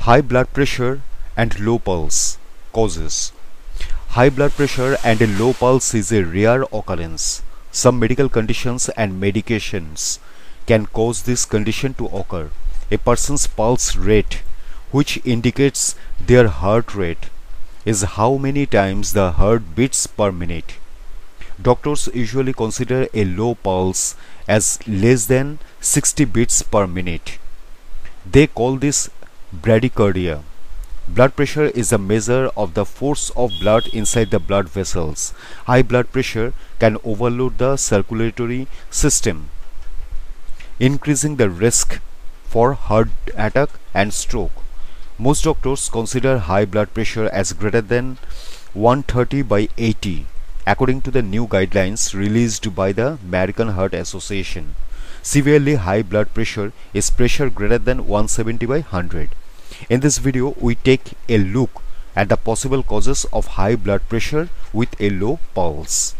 High blood pressure and low pulse causes. High blood pressure and a low pulse is a rare occurrence. Some medical conditions and medications can cause this condition to occur. A person's pulse rate, which indicates their heart rate, is how many times the heart beats per minute. Doctors usually consider a low pulse as less than 60 beats per minute. They call this bradycardia. Blood pressure is a measure of the force of blood inside the blood vessels. High blood pressure can overload the circulatory system, increasing the risk for heart attack and stroke. Most doctors consider high blood pressure as greater than 130/80, according to the new guidelines released by the American Heart Association. Severely high blood pressure is pressure greater than 170/100. In this video, we take a look at the possible causes of high blood pressure with a low pulse.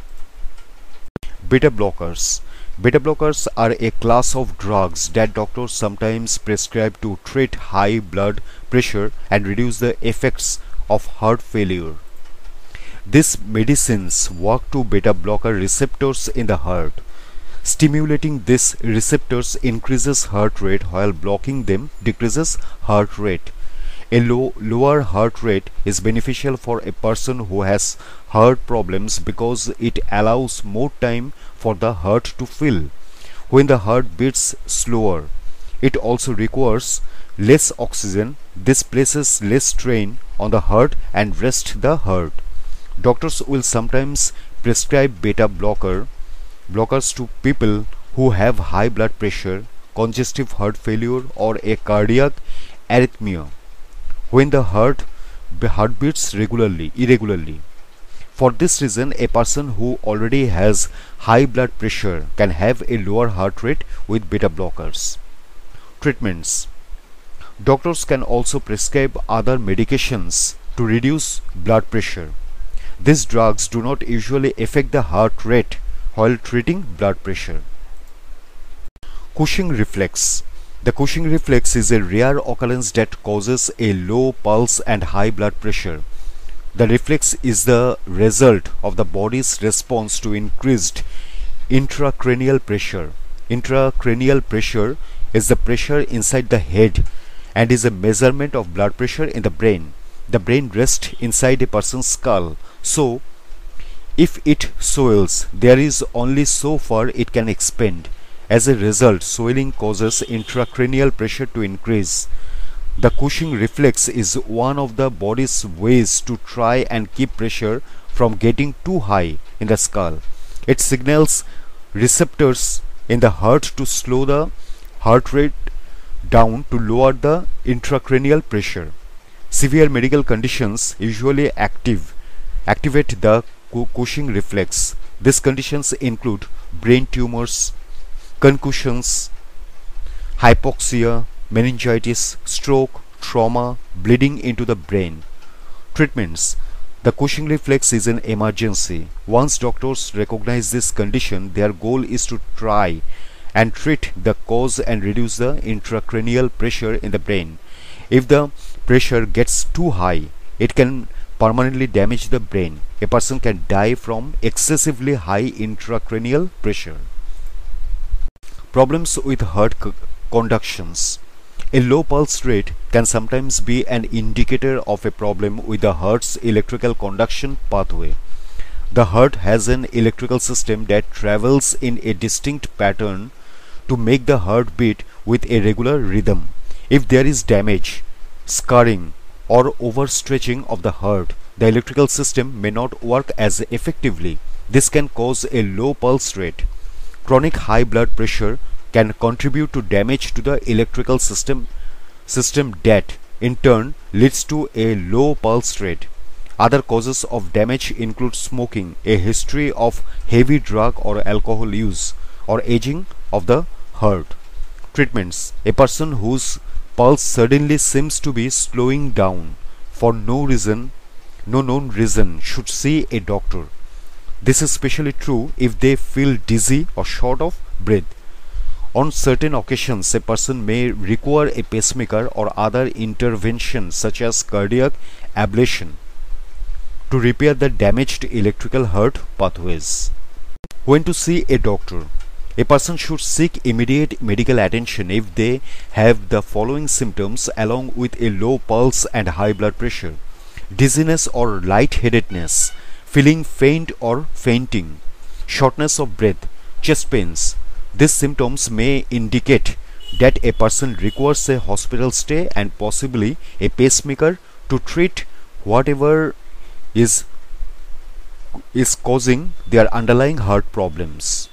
Beta blockers. Beta blockers are a class of drugs that doctors sometimes prescribe to treat high blood pressure and reduce the effects of heart failure. These medicines work to beta blocker receptors in the heart. Stimulating these receptors increases heart rate, while blocking them decreases heart rate. A lower heart rate is beneficial for a person who has heart problems because it allows more time for the heart to fill. When the heart beats slower, it also requires less oxygen. This places less strain on the heart and rests the heart. Doctors will sometimes prescribe beta blockers to people who have high blood pressure, congestive heart failure, or a cardiac arrhythmia when the heart beats irregularly. For this reason, a person who already has high blood pressure can have a lower heart rate with beta blockers. Treatments. Doctors can also prescribe other medications to reduce blood pressure. These drugs do not usually affect the heart rate while treating blood pressure. Cushing reflex. The Cushing reflex is a rare occurrence that causes a low pulse and high blood pressure. The reflex is the result of the body's response to increased intracranial pressure. Intracranial pressure is the pressure inside the head and is a measurement of blood pressure in the brain. The brain rests inside a person's skull, so if it swells, there is only so far it can expand. As a result, swelling causes intracranial pressure to increase. The Cushing reflex is one of the body's ways to try and keep pressure from getting too high in the skull. It signals receptors in the heart to slow the heart rate down to lower the intracranial pressure. Severe medical conditions usually activate the Cushing reflex. These conditions include brain tumors, concussions, hypoxia, meningitis, stroke, trauma, bleeding into the brain. Treatments. The Cushing reflex is an emergency. Once doctors recognize this condition, their goal is to try and treat the cause and reduce the intracranial pressure in the brain. If the pressure gets too high, it can permanently damage the brain. A person can die from excessively high intracranial pressure. Problems with heart conductions. A low pulse rate can sometimes be an indicator of a problem with the heart's electrical conduction pathway. The heart has an electrical system that travels in a distinct pattern to make the heart beat with a regular rhythm. If there is damage, scarring, or overstretching of the heart, the electrical system may not work as effectively. This can cause a low pulse rate. Chronic high blood pressure can contribute to damage to the electrical system that in turn leads to a low pulse rate. Other causes of damage include smoking, a history of heavy drug or alcohol use, or aging of the heart. Treatments. A person whose pulse suddenly seems to be slowing down for no known reason should see a doctor. This is especially true if they feel dizzy or short of breath. On certain occasions, a person may require a pacemaker or other intervention such as cardiac ablation to repair the damaged electrical heart pathways. When to see a doctor? A person should seek immediate medical attention if they have the following symptoms along with a low pulse and high blood pressure: dizziness or lightheadedness, feeling faint or fainting, shortness of breath, chest pains. These symptoms may indicate that a person requires a hospital stay and possibly a pacemaker to treat whatever is causing their underlying heart problems.